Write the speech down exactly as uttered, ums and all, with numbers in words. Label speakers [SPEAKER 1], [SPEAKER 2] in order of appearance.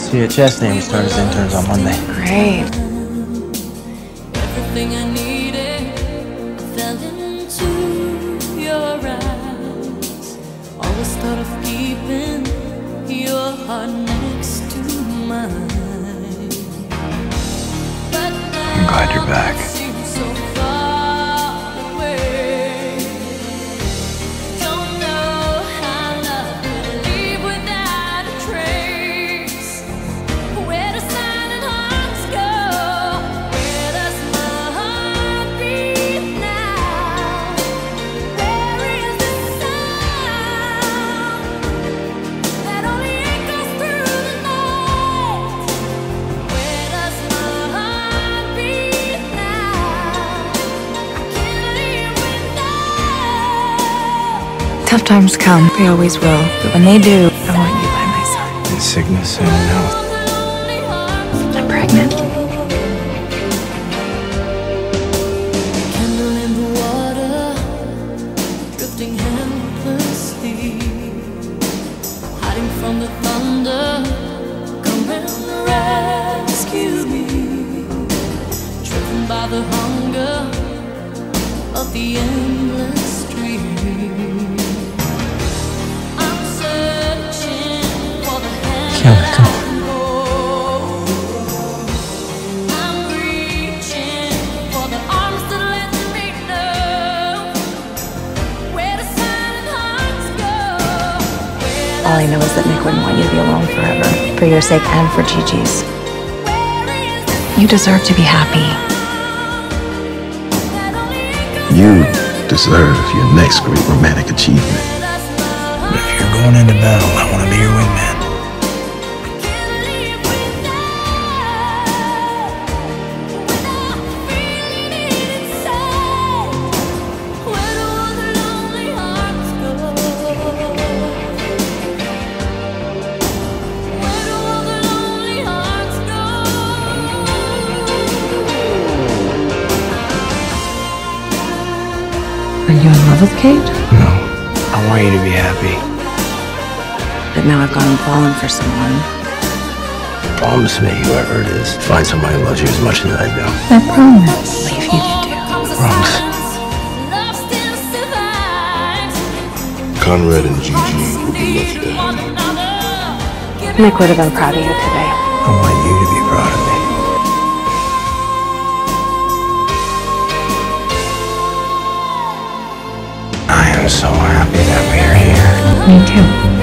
[SPEAKER 1] See, at Chesney, we start as interns on Monday.
[SPEAKER 2] Great.
[SPEAKER 3] Everything I needed fell into your eyes. Always thought of keeping your heart next to mine. But
[SPEAKER 4] I'm glad you're back.
[SPEAKER 2] Tough times come, they always will. But when they do, I want you by my side.
[SPEAKER 4] In sickness and in health.
[SPEAKER 2] I'm pregnant.
[SPEAKER 3] Candle in the water, drifting helplessly, hiding from the thunder. Come and rescue me, driven by the hunger of the endless stream.
[SPEAKER 1] Can't let go.
[SPEAKER 2] All I know is that Nick wouldn't want you to be alone forever. For your sake and for Gigi's. You deserve to be happy.
[SPEAKER 5] You deserve your next great romantic achievement.
[SPEAKER 4] But if you're going into battle, I want to be your wingman.
[SPEAKER 2] Are you in love with Kate?
[SPEAKER 4] No. I want you to be happy.
[SPEAKER 2] But now I've gone and fallen for someone.
[SPEAKER 5] Promise me, whoever it is, find somebody who loves you as much as I do.
[SPEAKER 2] I promise. Leave you to do.
[SPEAKER 5] Promise.
[SPEAKER 6] Conrad and Gigi will be left there.
[SPEAKER 2] Nick would have been proud of you today.
[SPEAKER 4] I want you to be proud of me. I am so happy that we are here.
[SPEAKER 2] Me too.